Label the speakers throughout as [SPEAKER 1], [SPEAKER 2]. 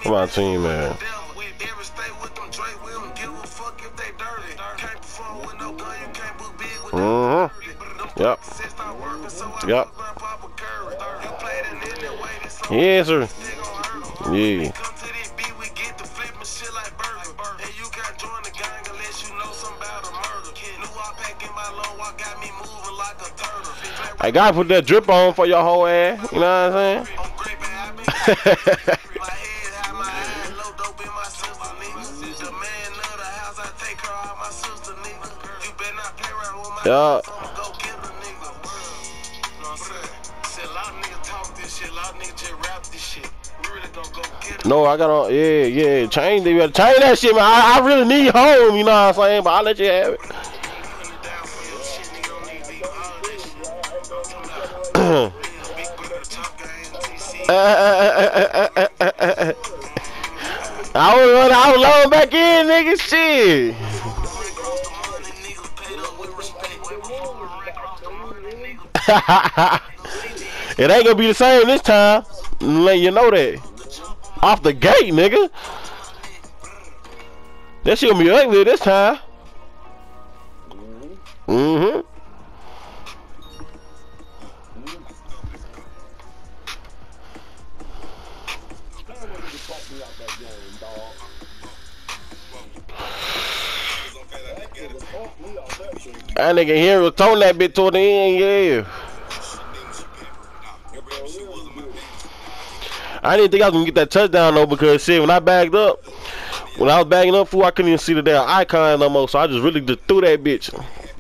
[SPEAKER 1] my team, man. Yep. Yep. Yes, sir. Yeah. I gotta put that drip on for your whole ass. You know what I'm saying? Yeah. No, I got on. Yeah. Change that shit, man. I really need home. You know what I'm saying? But I'll let you have it. I was loading back in, nigga. Shit. It ain't gonna be the same this time. Let you know that. Off the gate, nigga. That shit gonna be ugly this time. Mm-hmm. That nigga here was throwing that bit toward the end, yeah. I didn't think I was gonna get that touchdown though, because shit, when I was bagging up, fool, I couldn't even see the damn icon no more, so I just really just threw that bitch.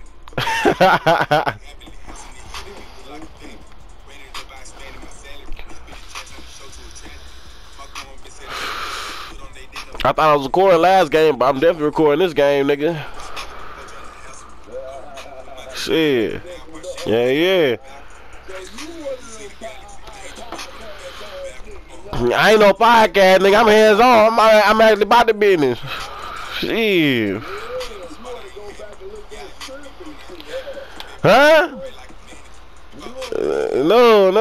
[SPEAKER 1] I thought I was recording last game, but I'm definitely recording this game, nigga. Shit. Yeah. I ain't no podcast, nigga. I'm hands on. I'm actually about the business. Shit. Huh? No.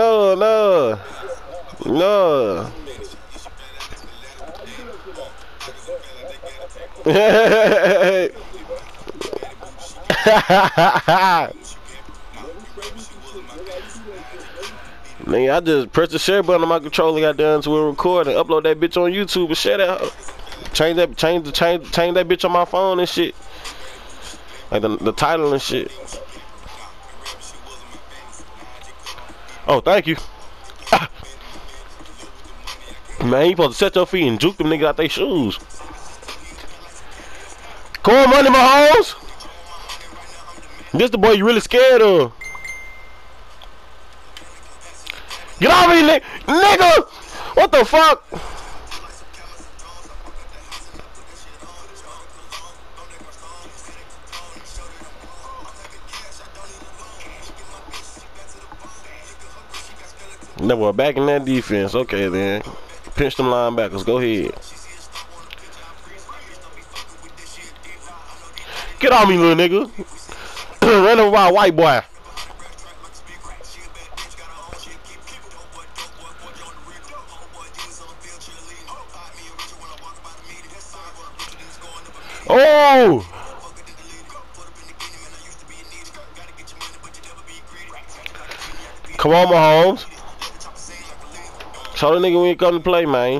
[SPEAKER 1] Nigga, I just press the share button on my controller, got done to a recording, upload that bitch on YouTube and share that. Change that bitch on my phone and shit. Like the title and shit. Oh, thank you. Man, you supposed to set your feet and juke them niggas out their shoes. Corn Money Mahomes. This the boy you really scared of. Get off me, nigga! What the fuck? Never back in that defense. Okay, then. Pinch them linebackers. Go ahead. Get off me, little nigga. Run over by a white boy. Oh! Come on, Mahomes. Show the nigga when you come to play, man.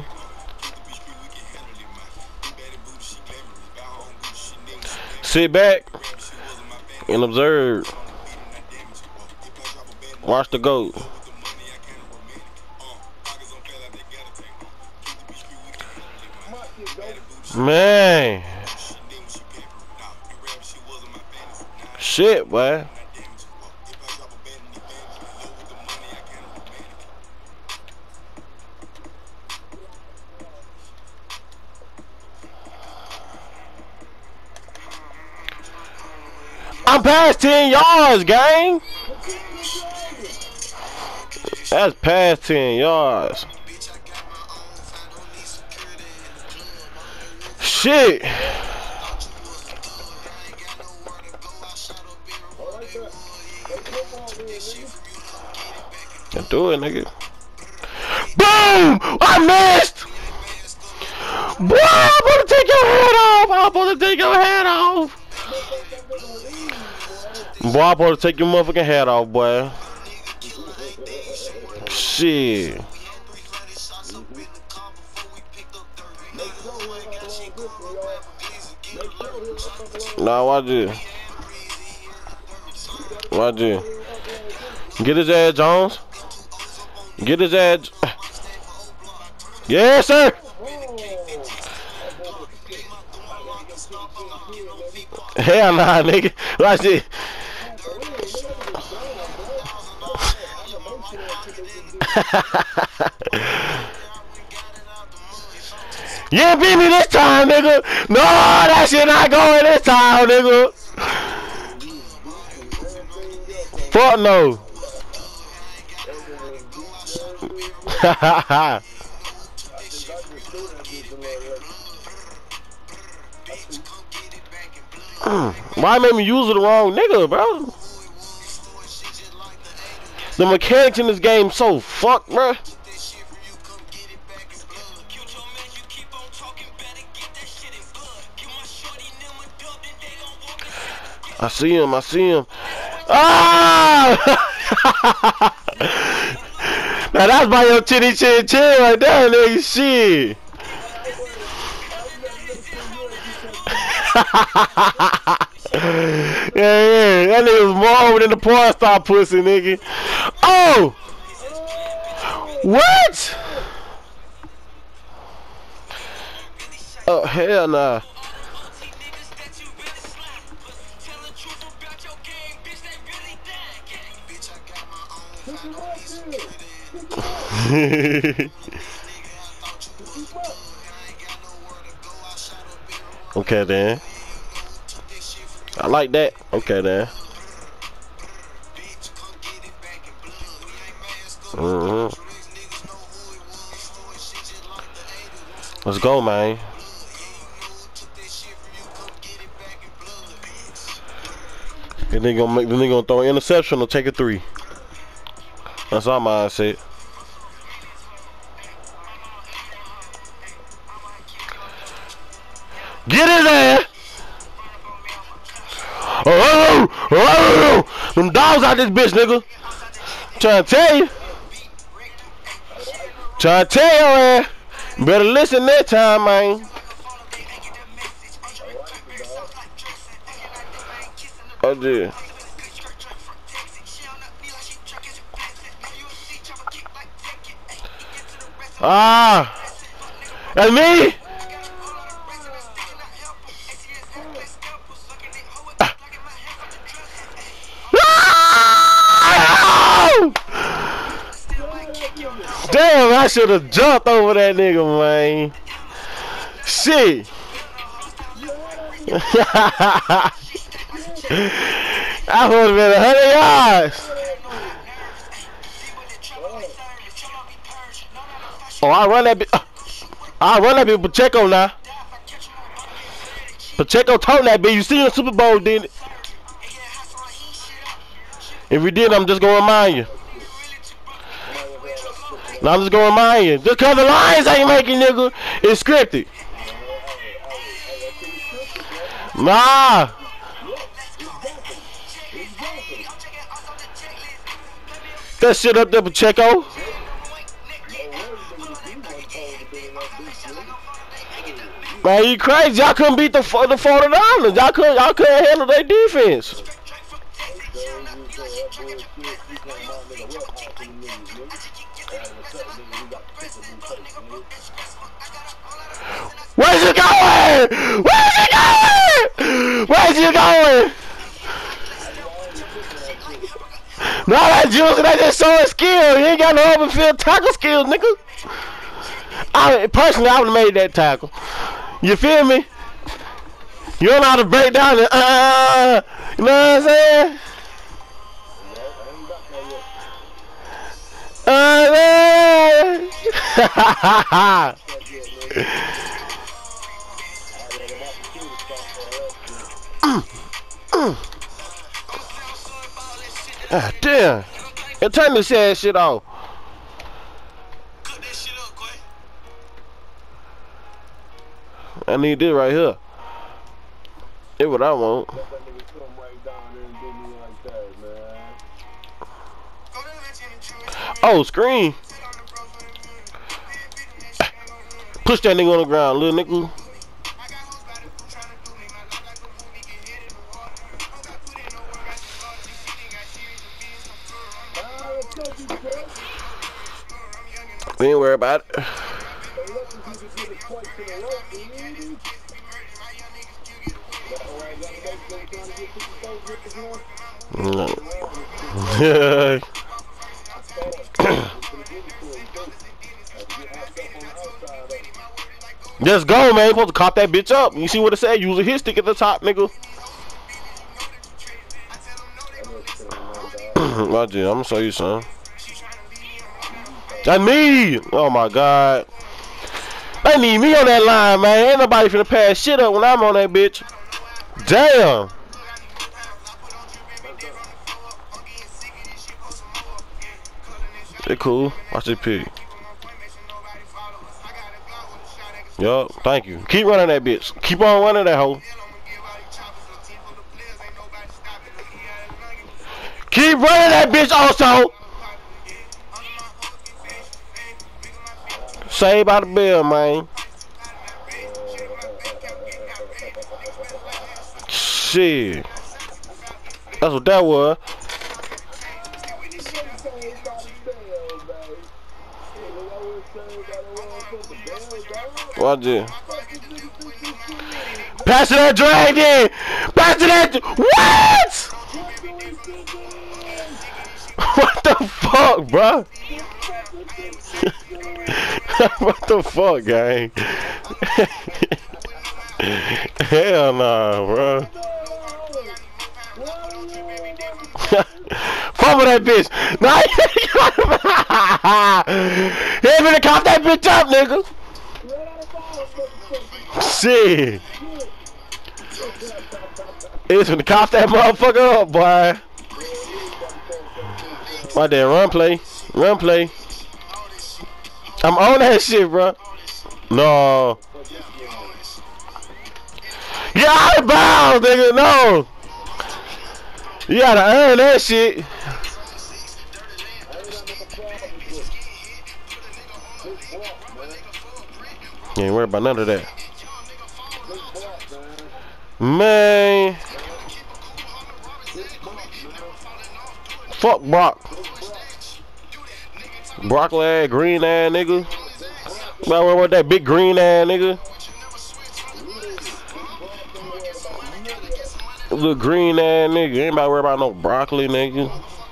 [SPEAKER 1] Sit back and observe. Watch the goat. Man. Shit, boy. I'm past 10 yards, gang. That's past 10 yards. Shit. Do it, nigga. Boom! I missed! Boy, I'm gonna take your head off. I'm gonna take your head off. Boy, I'm gonna take your motherfucking head off, boy. Shit. Nah, watch this. Watch this. Get his ass, Jones. Get his ass. Yes, sir. Hell nah, nigga. Watch it. You ain't beat me this time, nigga. No, that shit not going this time, nigga. Fuck no. Why make me use the wrong nigga, bro? The mechanics in this game so fucked, bro. I see him. I see him. Ah! Now that's by your titty chin chin right there, nigga. Shit. Yeah, that nigga was more over than the porn star pussy, nigga. Oh! What? Oh, hell nah. Okay then. I like that. Okay then. Let's go, man. And they gonna throw an interception or take a 3. That's our mindset. Get in there! Oh, them dogs out this bitch, nigga. Trying to tell you. Trying to tell you, man. Better listen that time, man. Oh, dear. Ah, that's me. Damn, I should have jumped over that nigga, man. Shit. I would have been 100 yards. Oh, I run that bitch. I run that bitch Pacheco now. Pacheco told that bitch. You see the Super Bowl, didn't it? If we did, I'm just gonna remind you. No, I'm just gonna remind you. Just cause the Lions ain't making, nigga, it's scripted. Nah. That shit up there, Pacheco. Man, you crazy. Y'all couldn't beat the 49ers. Y'all couldn't handle their defense. Where's you going? Where's you going? Where's you going? No, that juice, that just showing skill. You ain't got no open field tackle skills, nigga. Personally, I would have made that tackle. You feel me? You don't know how to break down it. You know what I'm saying? Ah, damn. And turn this shit off. I need this right here. It's what I want. Oh, screen. Push that nigga on the ground, little nigga. We ain't worry about it. No. Let's go, man. You supposed to cop that bitch up. You see what it said? Use a hit stick at the top, nigga. Watch it. I'm gonna show you something. I need. Oh my god. They need me on that line, man. Ain't nobody finna pass shit up when I'm on that bitch. Damn. They cool. Watch this pig. Yup, thank you. Keep running that bitch. Keep on running that hoe. Keep running that bitch also. Saved by the bell, man. Shit. That's what that was. Watch it. Pass to that dragon! Pass to that. What? What the fuck, bro? What the fuck, gang? Hell nah, bro. Fumble that bitch. Nah, he ain't finna cop that bitch up, nigga. Shit. He's finna cop that motherfucker up, boy. My dad, run play. Run play. I'm on that shit, bro. No. Get out of bounds, nigga. No. You gotta earn that shit. You ain't worried about none of that. Man. Fuck Brock. Broccoli ass, green ass nigga. About worry about that big green ass nigga. Little green ass nigga. Ain't about worry about no broccoli nigga.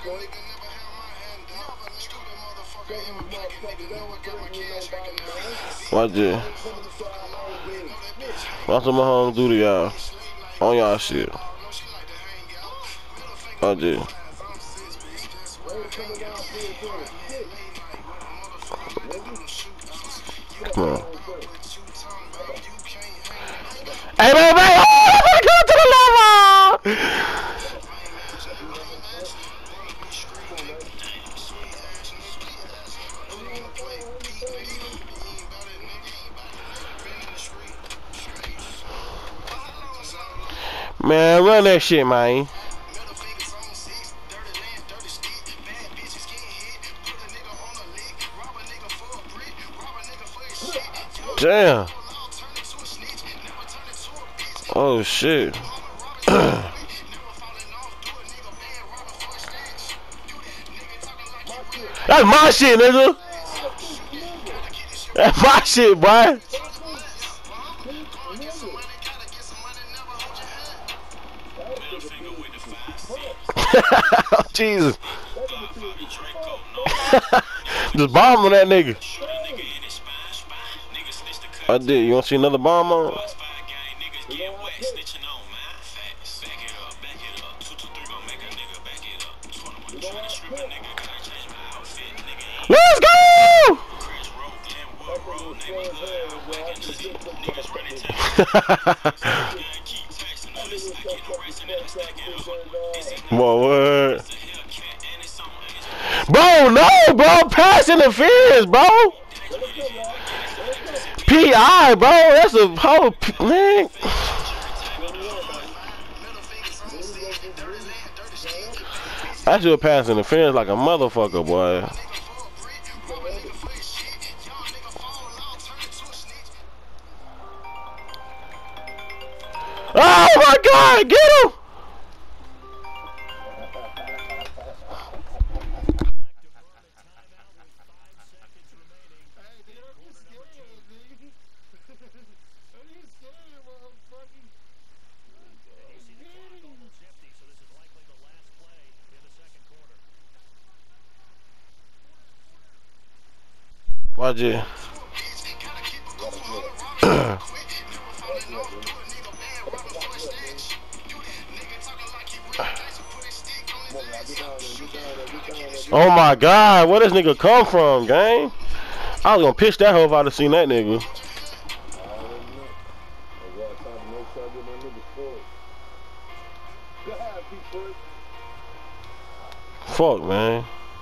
[SPEAKER 1] Watch it. Watch what my homes do to y'all. On y'all shit. Watch it. Come on. Hey, man, man! Oh, I'm gonna go to the lava! Man, run that shit, man. Damn. Oh shit. That's my shit, nigga. That's my shit, boy. Jesus. Just bomb on that nigga. I did. You want to see another bomb on? Let's go! What? Bro, no, bro. Pass interference, bro. PI, bro. That's a whole man. I should pass interference like a motherfucker, boy. Oh my God, get him! Watch it. Oh my God, where this nigga come from, gang? I was gonna pitch that hoe if I'd have seen that nigga. Fuck, man.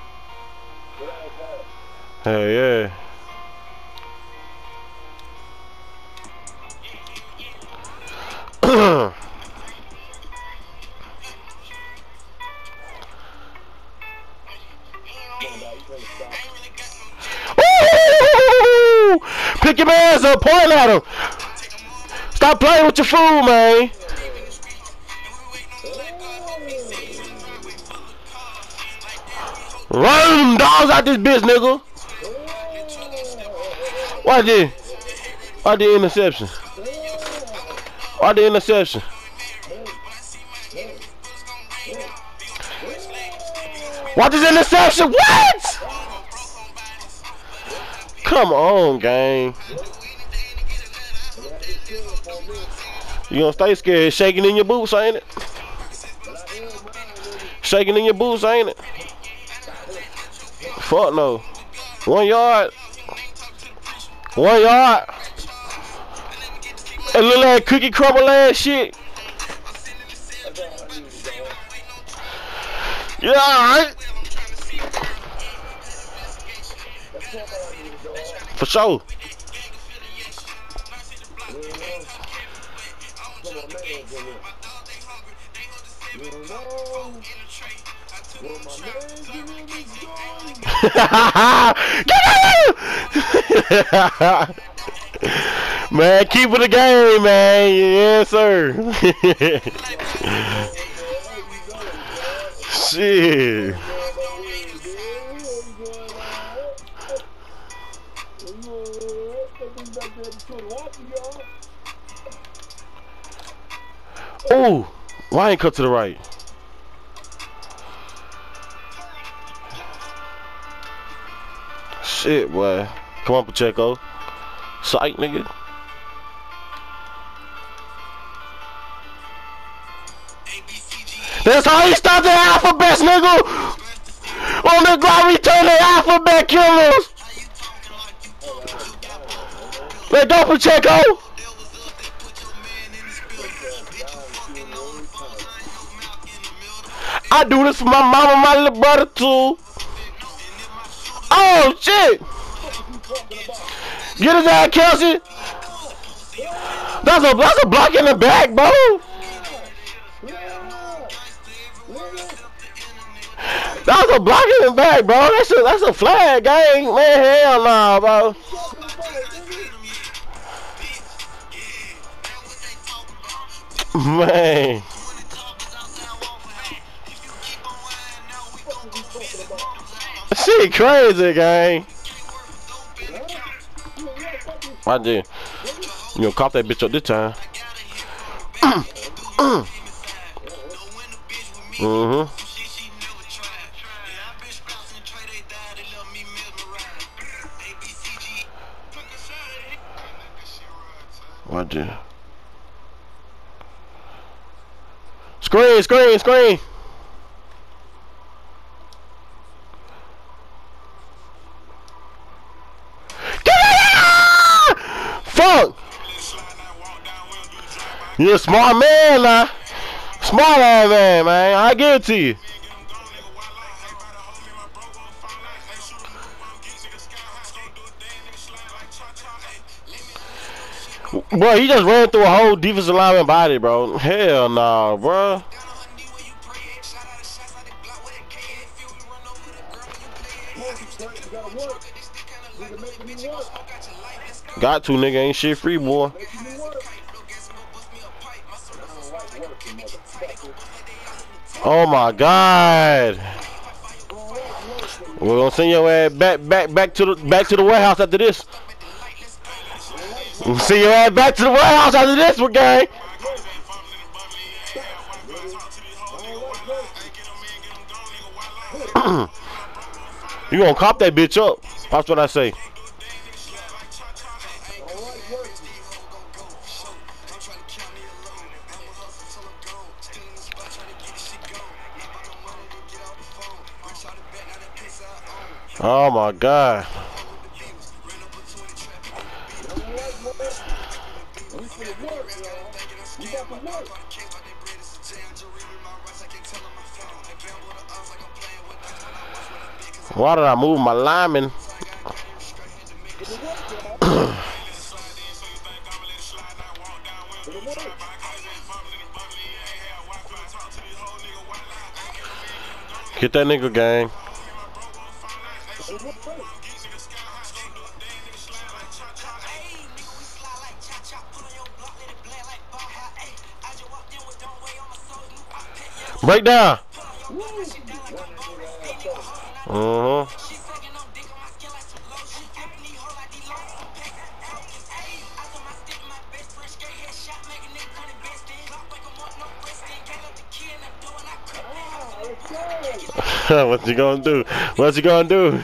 [SPEAKER 1] Hell yeah. Ooh! Pick your man's up, point at him. Stop playing with your food, man. Run them dogs out this bitch, nigga. Why the interception? Why the interception? What is interception? What? Come on, gang. You gonna stay scared? Shaking in your boots, ain't it? Shaking in your boots, ain't it? Fuck no. 1 yard. 1 yard. A little ass cookie crumble ass shit. Yeah, alright. For sure. Man, keep it a game, man. Yes, sir. Shit. Oh, why ain't cut to the right? Shit, boy. Come on, Pacheco. Psych, nigga. That's how he started the alphabet, nigga. On the ground, return the alphabet killers. Let go, Pacheco. I do this for my mama, my little brother too. Oh shit! Get his ass, Kelsey. That's a block in the back, bro. That's a block in the back, bro. That's a flag, gang. Man, hell nah, bro. Man. Shit crazy, gang. I did. You gonna cop that bitch up this time. Watch it. Screen. Fuck! You're a smart man now. Smart ass man, I give it to you. Bro, he just ran through a whole defensive lineman body, bro. Hell nah, bro. Got to, nigga. Ain't shit free, boy. Oh my God. We're gonna send your ass back to the warehouse after this. We'll send your ass back to the warehouse after this one, gang. You gonna cop that bitch up. That's what I say. Oh my God. Why did I move my lineman? Get that nigga, gang. Break down. What you gonna do? What you gonna do?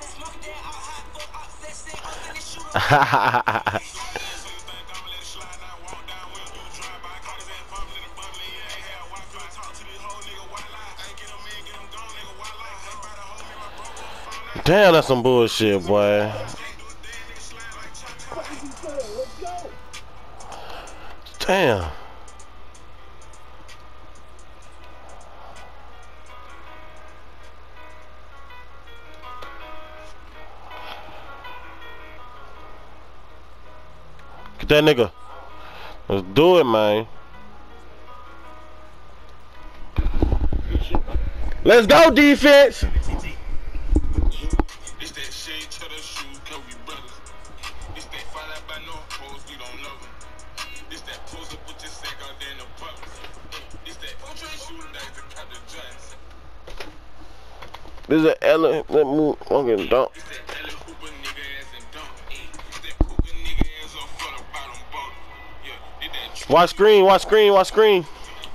[SPEAKER 1] Damn, that's some bullshit, boy. Damn. Get that nigga. Let's do it, man. Let's go, defense. This is an Ellen. Let move. I'm getting dumped. Watch screen. Watch screen. Watch screen.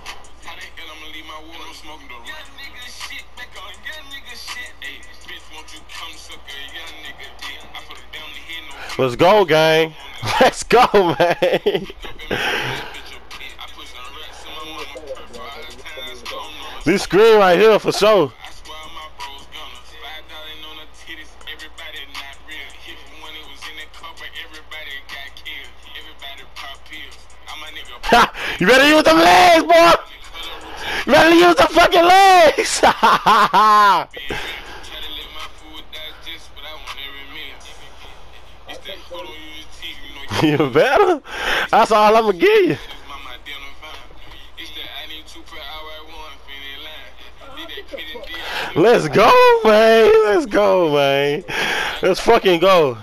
[SPEAKER 1] Let's go, gang. Let's go, man. This screen right here for sure. You better use them legs, boy. You better use the fucking legs. You better. That's all I'm gonna give you. Let's go, man. Let's go, man. Let's fucking go.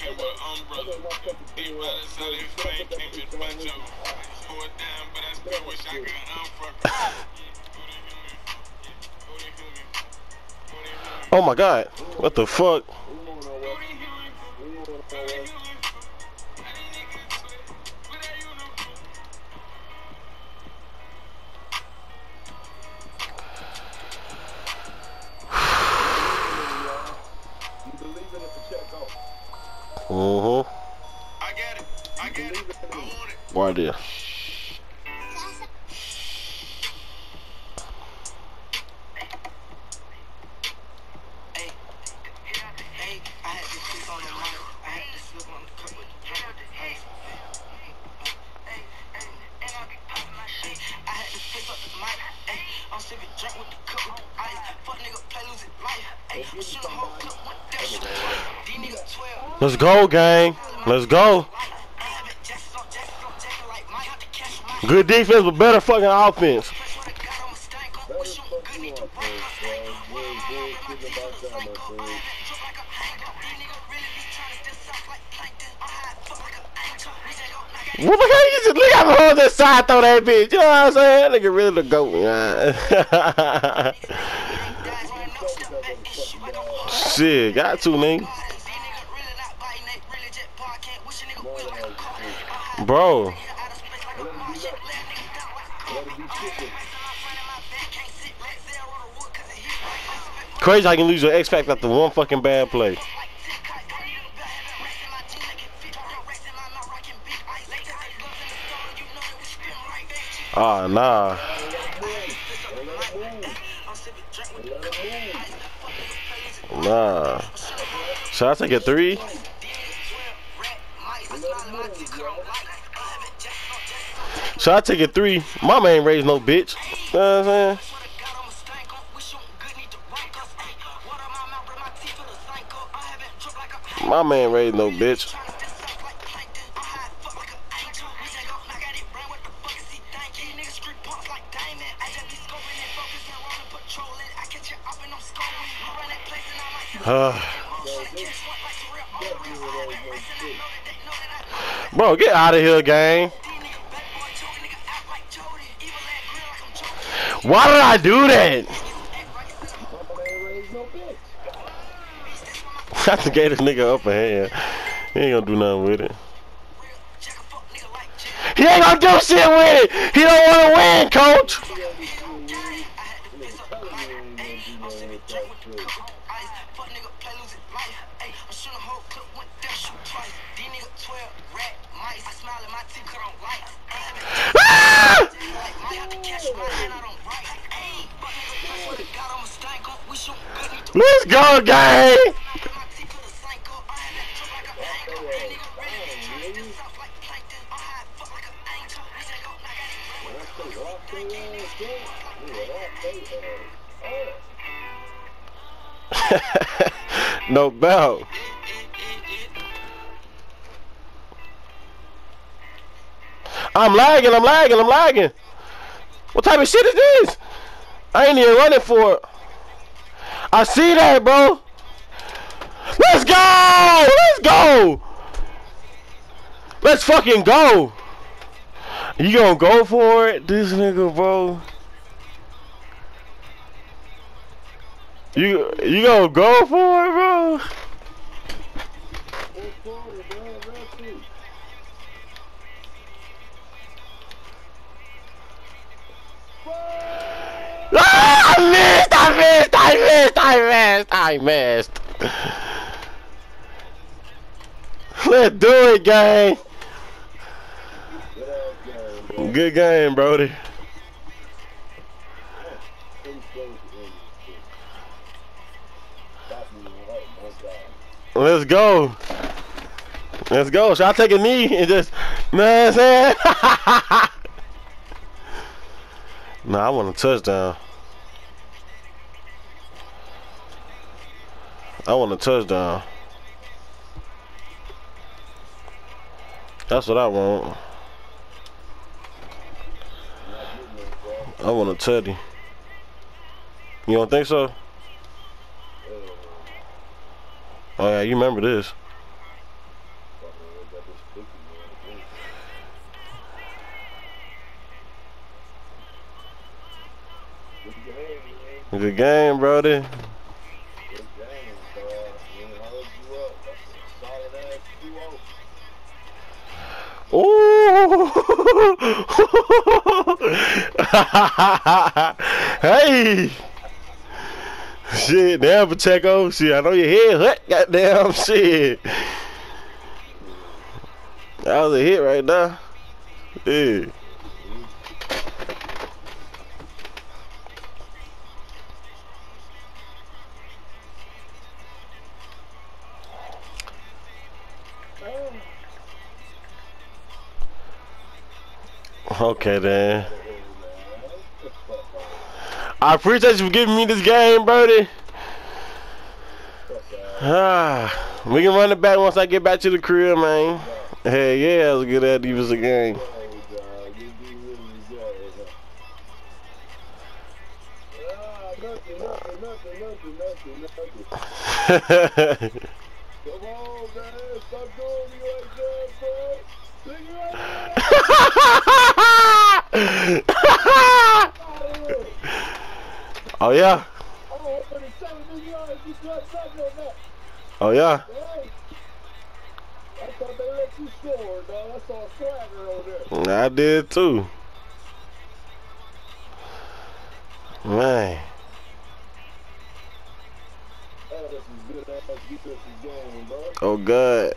[SPEAKER 1] Oh my God. What the fuck? I get it. I want it. Why dear? Let's go, gang. Let's go. Good defense, but better fucking offense. What the hell you just look at me on this side, throw that bitch? You know what I'm saying? Nigga really the goat, man. Shit, got to, nigga. Bro. Crazy how you can lose your X Factor after one fucking bad play. Ah, nah. Nah. Should I take a 3? Should I take a 3? Mama ain't raised no bitch. You know what I'm saying? My man raised no bitch. Bro, get out of here, gang. Why did I do that? I just gave this nigga upper hand. He ain't gonna do nothing with it. He ain't gonna do shit with it. He don't wanna win, coach. Ah! Let's go, gang! No bell. I'm lagging. What type of shit is this? I ain't even running for it. I see that, bro. Let's go! Let's fucking go! You gonna go for it? This nigga, bro. You gonna go for it, bro? Ah, I missed. Let's do it, gang. Good game, Brody. Let's go. Should I take a knee and just, you know what I'm saying? Nah, I want a touchdown. That's what I want. I want a tutty. You don't think so? Oh yeah, you remember this. Good game, brody. Ooh! Hey! Shit, damn, Pacheco. Shit, I know your head hurt. Goddamn, shit. That was a hit right now. Yeah. Okay, then. I appreciate you for giving me this game, Brody. We can run it back once I get back to the crib, man. Hey, yeah, that was a good ass defensive game.
[SPEAKER 2] Come on, man. Stop doing me like that, bro.
[SPEAKER 1] Oh yeah.
[SPEAKER 2] Oh, for the 7 yards, you got nothing on that.
[SPEAKER 1] Oh yeah.
[SPEAKER 2] I thought they let you score, dog. I saw swagger on there.
[SPEAKER 1] I did too. Man.
[SPEAKER 2] Oh, this is good ass defensive game, bro.
[SPEAKER 1] Oh God.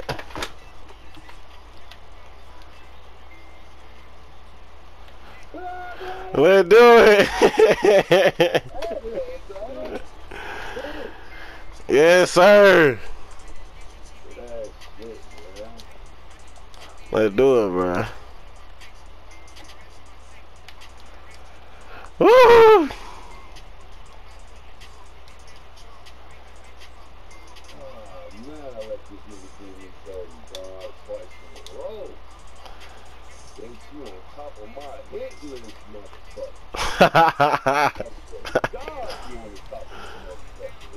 [SPEAKER 1] Let's do it. Yes, sir. Let's do it, bro. Woo!
[SPEAKER 2] You on top of my hit list, motherfucker. God, you on the top of my motherfucker.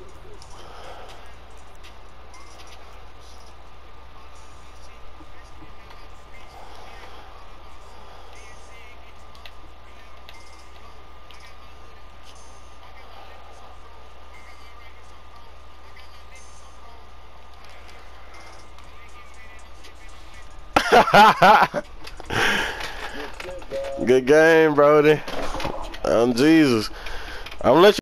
[SPEAKER 1] Good game, Brody. I'm Jesus. I'm gonna let you